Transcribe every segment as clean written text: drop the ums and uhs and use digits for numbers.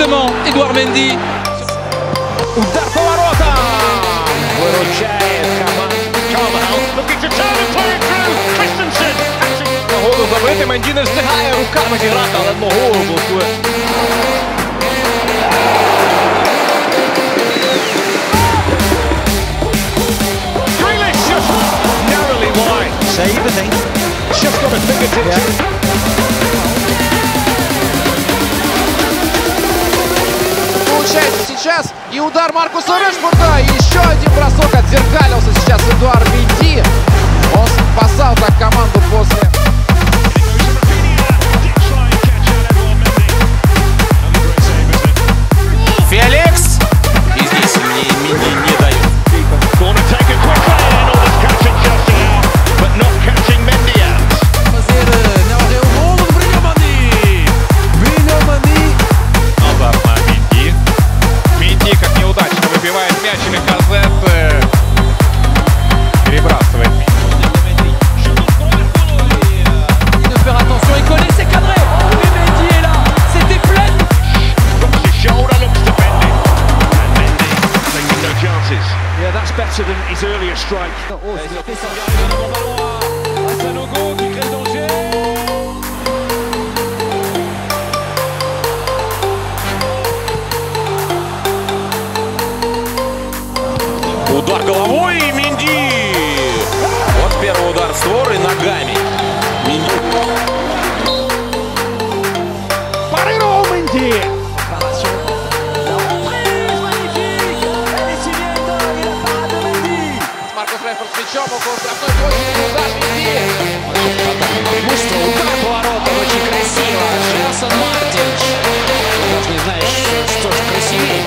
directement Edouard Mendy. Удар поворота! Выручает Carvajal. Looking to turn and play it through. Christensen. Нагоду забити, Менді не встигає руками зіграти, але ногою блокує. Grealish just narrowly wide. Save, I think. Just got a fingertip. Получается сейчас и удар Маркуса Решфорда, и еще один бросок отзеркалился сейчас Эдуард Менди. Он спасал так команду после. Феликс! И здесь Менди не дает. Yeah, that's better than his earlier strike. Удар головой и Менди! Вот первый удар в створ и ногами. Менди. Парировал Менди! Маркус Решфорд с мячом около штрафной площади, удар Менди. Преимущество, удар поворотом, очень красиво. Желсон Мартинш. Даже не знаешь, что же красивее.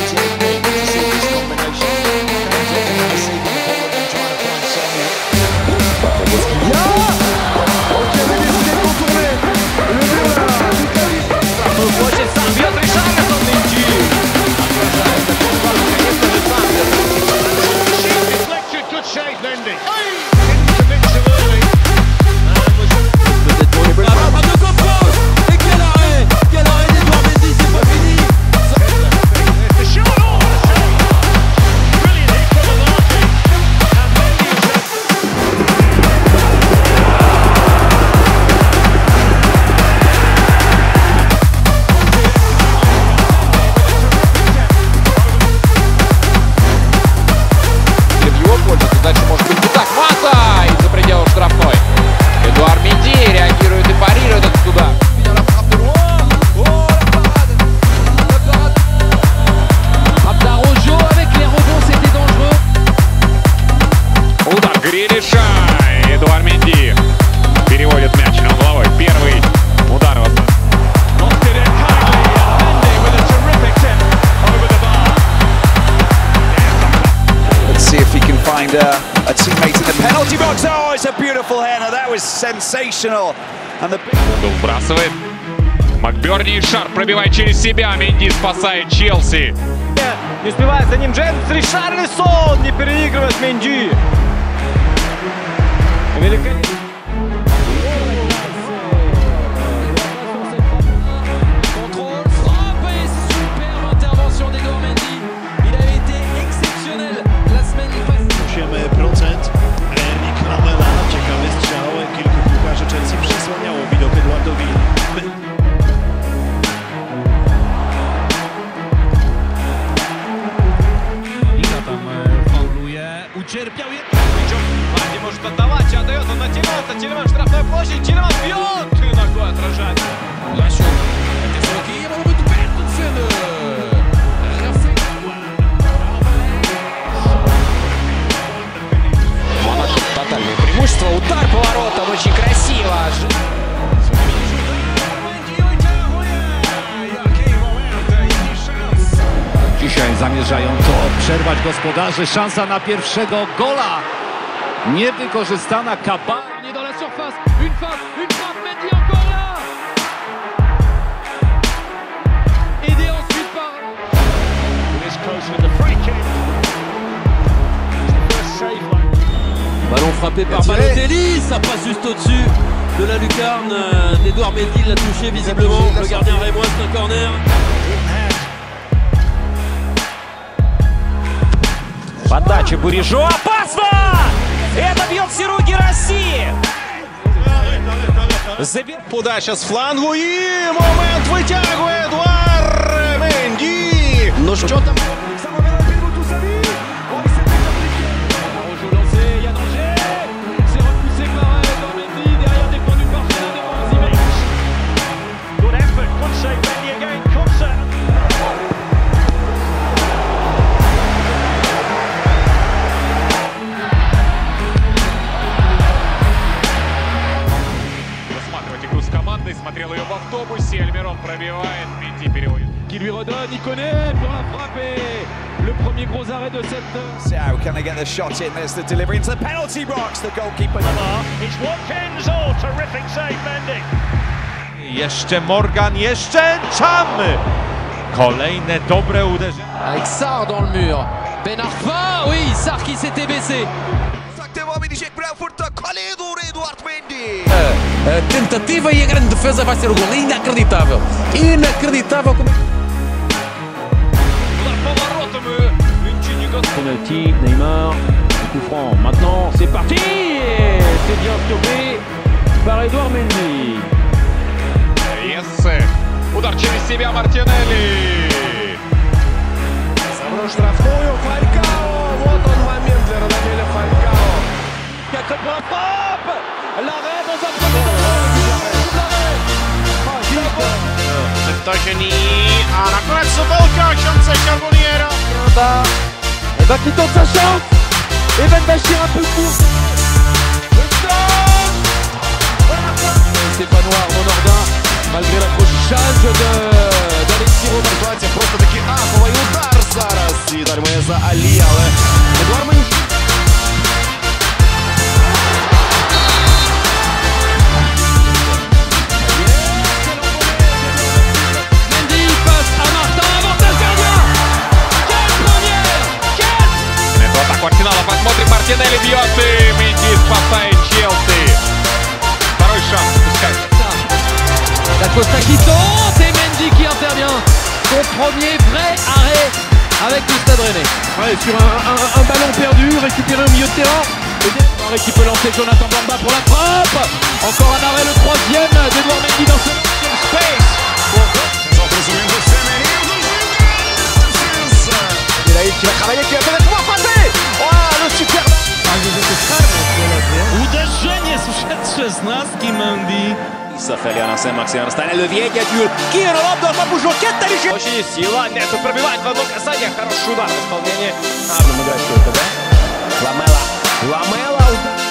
Дальше может быть не так. Мата! Из-за пределов штрафной. Эдуард Менди реагирует и парирует этот туда. Удар Грилиша. Эдуард Менди переводит мяч на головой. Первый удар. Let's see if he can find a teammate in the penalty box. Oh, it's a beautiful header. That was sensational. And the Вбрасывает. Макберни и Шар пробивает через себя. Менди спасает Челси. Не успевает за ним Джеймс Ришарлисон. Не переигрывает Менди. Великолепно. Ciekawy strzał, kilku piłkarzy Chelsea przysłaniało widok Eduardowi. Liga tam fauluje, ucierpiał Ладно, может отдавать, отдает он на Тилеманса, Тилеманс штрафной площадь, Тилеманс бьет и ногой отражает. Монако тотальное преимущество. Удар поворотом, очень красиво. Dzisiaj zamierzają to przerwać gospodarze. Szansa na pierwszego gola. Niewykorzystana Kaba. On est dans la surface. Une frappe, Mendy encore là. Aidé ensuite par. Ballon frappé par Balotelli, ça passe juste au-dessus. de la lucarne d'Edouard Mendy, l'a touché visiblement. Le gardien rémois, c'est un corner. Подача Бурежо. Опасно! Это бьет все руки России. Подача с флангу и момент вытягивает Эдуард Менди. Ну что там? Смотрел ее в автобусе, Альмирон пробивает, Менди переводит. Qui lui redonne, il connaît pour la frapper. Le premier gros arrêt de cette... So can they get the shot in? There's the delivery into the penalty box. The goalkeeper. It's Watkins. Oh, terrific save, Mendy. Jeszcze Morgan, jeszcze Cham! Kolejne dobre uderzenie. Avec Sarr dans le mur. Ben Arfa, oui, Sarr qui s'était baissé. Devam edecek Brentford'da kaleye doğru Eduard Mendy. Tentativa e a grande defesa vai ser o gol. Inacreditável. Inacreditável. Penalty, Neymar, coup franc. Maintenant, c'est parti. Et c'est bien stoppé par Эдуард Менди. Ессе. Удар через себя Мартинелли. Забрал штрафную. Фалькао. Вот он момент для Радамеля Фалькао. Pour la frappe. L'arrêt dans un premier Toczeni, a na koniec Sobolka, książce Charbonniera. Et bah qui tente sa chance. Et Ben Bachir un peu court. C'est pas noir, Monordin, malgré l'accrochage d'Alexis Робертович. Просто таки аховий удар зараз. І дальмає за Алі, але Эдуард Менді. Арсенала, посмотрим, Мартинелли бьет и Менди спасает Челси. Второй шанс пускать. La Costa qui tente et Mendy qui intervient. Son premier vrai arrêt avec le Stade Rennais. Ouais, sur un ballon perdu, récupéré au milieu de terrain. Et qui peut lancer Jonathan Bamba pour la frappe. Encore un arrêt, le troisième d'Edouard Mendy dans ce space. Qui va travailler, qui va peut-être pouvoir passer. Oh, le super. Uderzenie sprzed 16 Mendy. Сафелиана Сен-Максимом на Левье, Дюль. Кирилл Абдул Мабужо, Кеттарищи. Очень сила, нет, тут пробивает в одно касание. Хороший удар в исполнении. Играет да? Ламела.